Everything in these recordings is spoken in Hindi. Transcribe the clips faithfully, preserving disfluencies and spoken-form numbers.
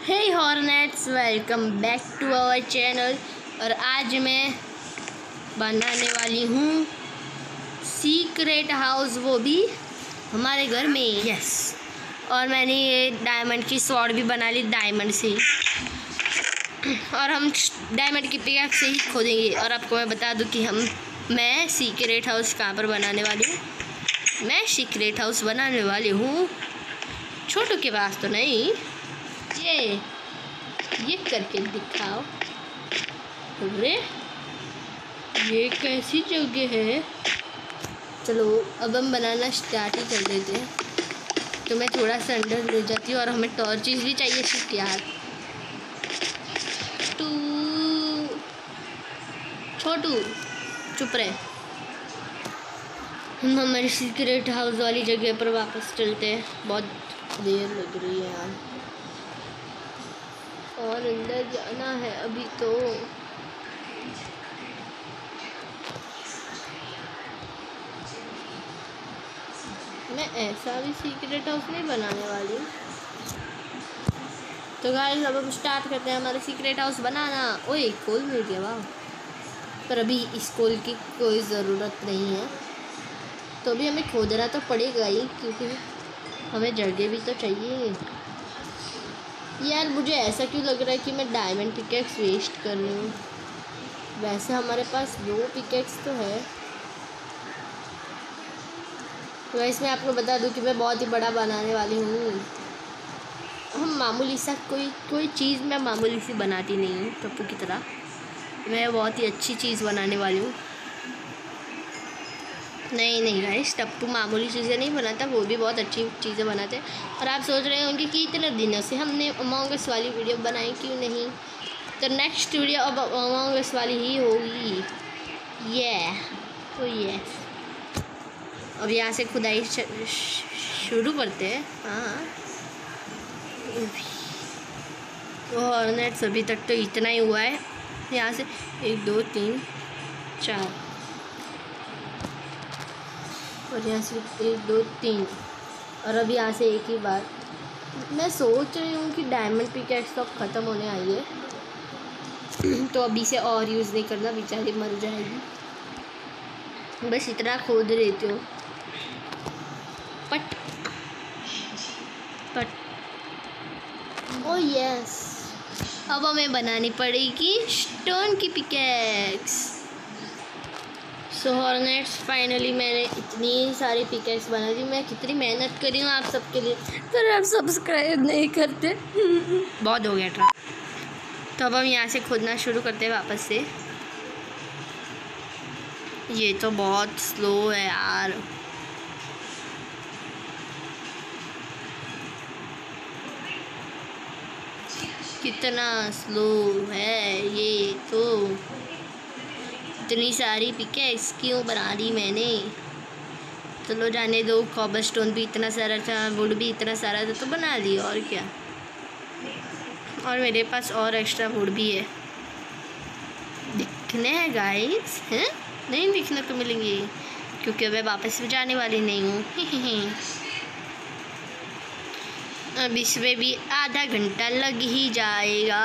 Hey hornets, welcome back to our channel. और आज मैं बनाने वाली हूँ सीक्रेट हाउस, वो भी हमारे घर में। यस, और मैंने ये डायमंड की स्वॉर्ड भी बना ली डायमंड से, और हम डायमंड की पिकैक्स से ही खोदेंगे। और आपको मैं बता दूं कि हम मैं सीक्रेट हाउस कहाँ पर बनाने वाली हूँ। मैं सीक्रेट हाउस बनाने वाली हूँ छोटू के पास तो नहीं, ये ये करके दिखाओ। अरे ये कैसी जगह है। चलो अब हम बनाना स्टार्ट ही कर देते हैं। तो मैं थोड़ा सा अंदर ले जाती हूँ, और हमें टॉर्चेस भी चाहिए सिर्फ यार। तू छोटू चुप रहे। हम हमारी सीक्रेट हाउस वाली जगह पर वापस चलते हैं। बहुत देर लग रही है यार, और अंदर जाना है अभी तो। मैं ऐसा भी सीक्रेट हाउस नहीं बनाने वाली। तो गाइस अब हम स्टार्ट करते हैं हमारे सीक्रेट हाउस बनाना। ओए कोल मिल गया, वाह। पर अभी इस कोल की कोई ज़रूरत नहीं है, तो अभी हमें खोदना तो पड़ेगा ही, क्योंकि हमें जगह भी तो चाहिए यार। मुझे ऐसा क्यों लग रहा है कि मैं डायमंड पिकेक्स वेस्ट कर रही हूँ। वैसे हमारे पास दो पिकेक्स तो है। तो इसमें आपको बता दूं कि मैं बहुत ही बड़ा बनाने वाली हूँ। हम मामूली सा कोई कोई चीज़ मैं मामूली सी बनाती नहीं हूँ टप्पू की तरह। मैं बहुत ही अच्छी चीज़ बनाने वाली हूँ। नहीं नहीं गाइस, टप्पू मामूली चीज़ें नहीं बनाता, वो भी बहुत अच्छी चीज़ें बनाते हैं। और आप सोच रहे होंगे कि इतने दिनों से हमने अमंग अस वाली वीडियो बनाई क्यों नहीं। तो नेक्स्ट वीडियो अब अमंग अस वाली ही होगी। ये तो ये अब यहाँ से खुदाई शुरू करते हैं। हाँ, तो हॉर्नेट्स अभी तक तो इतना ही हुआ है। यहाँ से एक दो तीन चार, और यहाँ से एक दो तीन, और अब यहाँ से एक ही बार। मैं सोच रही हूँ कि डायमंड पिकेक्स तो ख़त्म होने आई है, तो अभी से और यूज़ नहीं करना, बेचारी मर जाएगी। बस इतना खोद लेती हूँ। पट पट ओ यस, अब हमें बनानी पड़ेगी स्टोन की पिकेक्स। सो हॉर्नेट्स, फाइनली मैंने इतनी सारी पिकेक्स बना दी। मैं कितनी मेहनत करी हूँ आप सबके लिए, पर आप सब्सक्राइब नहीं करते। बहुत हो गया ट्राई। तो अब हम यहाँ से खोदना शुरू करते हैं वापस से। ये तो बहुत स्लो है यार। कितना स्लो है ये तो। इतनी सारी पिकेक्स क्यों बना दी मैंने। चलो जाने दो, कॉपर स्टोन भी इतना सारा था, वुड भी इतना सारा था, तो बना दिया, और क्या। और मेरे पास और एक्स्ट्रा वुड भी है। दिखने हैं गाइस, हैं नहीं दिखने को मिलेंगे, क्योंकि मैं वापस भी जाने वाली नहीं हूँ। अब इसमें भी आधा घंटा लग ही जाएगा।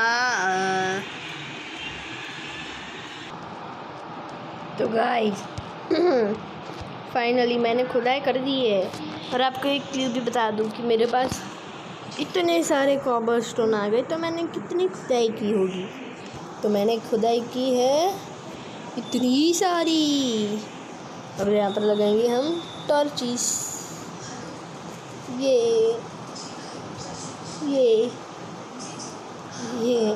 तो गाइस फाइनली मैंने खुदाई कर दी है। और आपको एक क्लिप भी बता दूं कि मेरे पास इतने सारे कॉपर स्टोन आ गए, तो मैंने कितनी खुदाई की होगी। तो मैंने खुदाई की है इतनी सारी। और यहाँ पर लगाएंगे हम टॉर्चेस। ये ये ये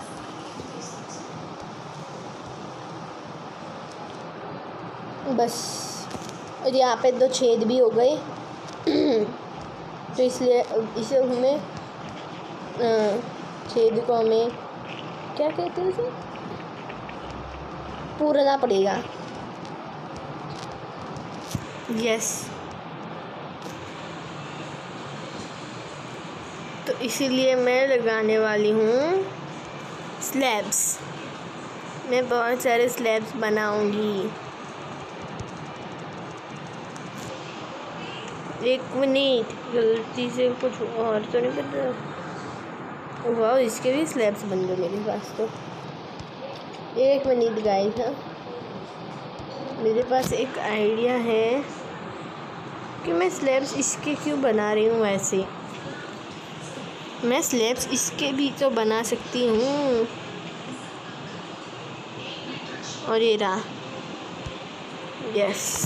बस, और यहाँ पे दो छेद भी हो गए। तो इसलिए इसे हमें छेद को हमें क्या कहते हैं, उसे पूरना पड़ेगा। यस, तो इसीलिए मैं लगाने वाली हूँ स्लैब्स। मैं बहुत सारे स्लैब्स बनाऊंगी। एक मिनट, गलती से कुछ और तो नहीं कर रहा। वाह, इसके भी स्लैब्स बन गए मेरे पास। तो एक मिनट गाइस, हाँ मेरे पास एक आइडिया है कि मैं स्लैब्स इसके क्यों बना रही हूँ। वैसे मैं स्लैब्स इसके भी तो बना सकती हूँ। और ये रहा, यस।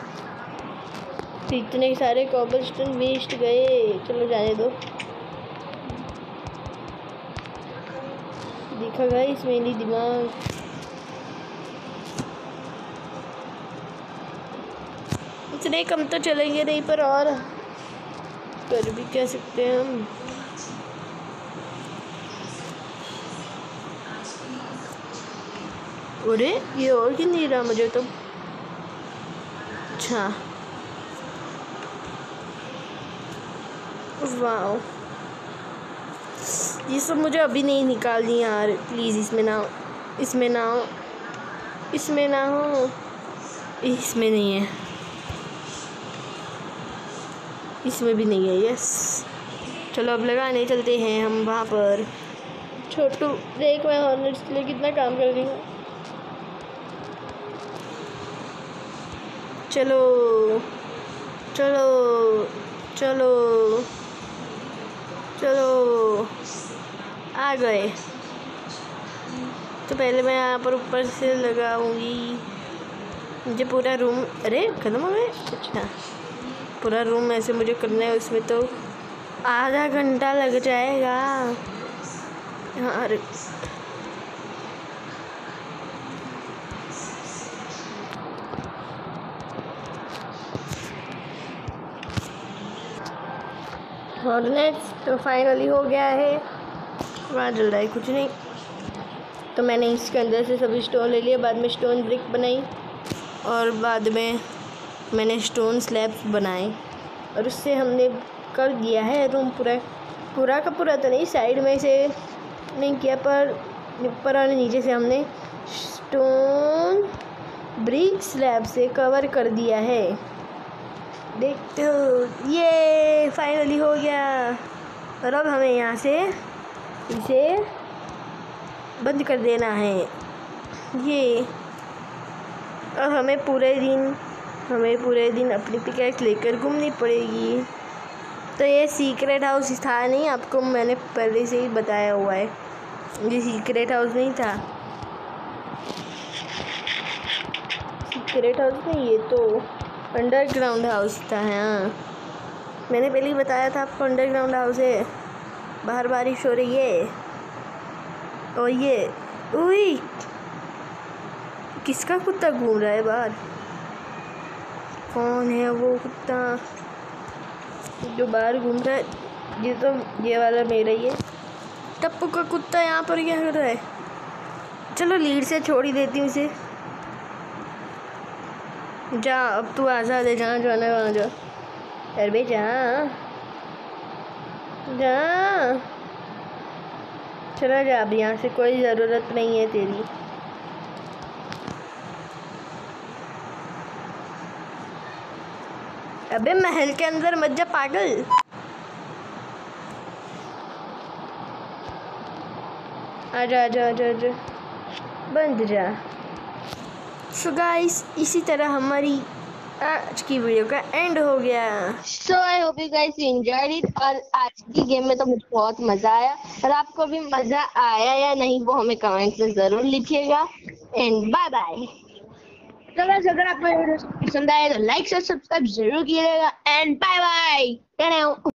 इतने सारे कॉबलस्टोन वेस्ट गए, चलो जाने दो। देखा गाइस मेरी दिमाग। इतने कम तो चलेंगे नहीं, पर और कर भी क्या सकते हैं हम। अरे ये और क्यों नहीं रहा मुझे तो। अच्छा वाह, ये सब मुझे अभी नहीं निकालनी यार, प्लीज़। इसमें ना हो, इसमें ना हो, इसमें ना हो, इसमें नहीं है, इसमें भी नहीं है। यस, चलो अब लगाने चलते हैं हम वहाँ पर। छोटू देख, मैं हॉर्नेट्स के लिए कितना काम कर रही हूँ। चलो चलो चलो चलो, आ गए। तो पहले मैं यहाँ पर ऊपर से लगाऊंगी। मुझे पूरा रूम, अरे खत्म हो गए। अच्छा, पूरा रूम ऐसे मुझे करना है, उसमें तो आधा घंटा लग जाएगा यार। हॉर्नेट्स तो फाइनली हो गया है। वहाँ जल रहा है कुछ नहीं। तो मैंने इसके अंदर से सभी स्टोन ले लिए, बाद में स्टोन ब्रिक बनाई, और बाद में मैंने स्टोन स्लैब्स बनाए, और उससे हमने कर दिया है रूम पूरा। पूरा का पूरा तो नहीं, साइड में से नहीं किया, पर ऊपर और नीचे से हमने स्टोन ब्रिक स्लैब से कवर कर दिया है। देखते हो, ये फाइनली हो गया। और अब हमें यहाँ से इसे बंद कर देना है। ये अब हमें पूरे दिन हमें पूरे दिन अपनी पिकैक्स लेकर घूमनी पड़ेगी। तो ये सीक्रेट हाउस था नहीं, आपको मैंने पहले से ही बताया हुआ है। ये सीक्रेट हाउस नहीं था, सीक्रेट हाउस नहीं, ये तो अंडरग्राउंड हाउस था। हाँ, मैंने पहले ही बताया था आपको, अंडरग्राउंड हाउस है। बाहर बारिश हो रही है। और ये उई, किसका कुत्ता घूम रहा है बाहर? कौन है वो कुत्ता जो बाहर घूम रहा है? ये तो ये वाला मेरा ही है। टप्पू का कुत्ता यहाँ पर क्या कर रहा है? चलो लीड से छोड़ ही देती हूँ इसे। जा, अब तू आज़ाद है, जहाँ जाना है वहाँ जा। अरे जा जा, चला जा, अब यहाँ से कोई ज़रूरत नहीं है तेरी। अबे महल के अंदर मत जा पागल। आजा आजा आजा आजा, बंद जा। सो गाइस, इसी तरह हमारी आज की वीडियो का एंड हो गया। So I hope you guys enjoyed it. और आज की गेम में तो मुझे बहुत मजा आया, और आपको भी मजा आया या नहीं वो हमें कमेंट में जरूर लिखिएगा। And bye bye. अगर आपको पसंद आया तो लाइक और सब्सक्राइब जरूर कीजिएगा। And bye bye.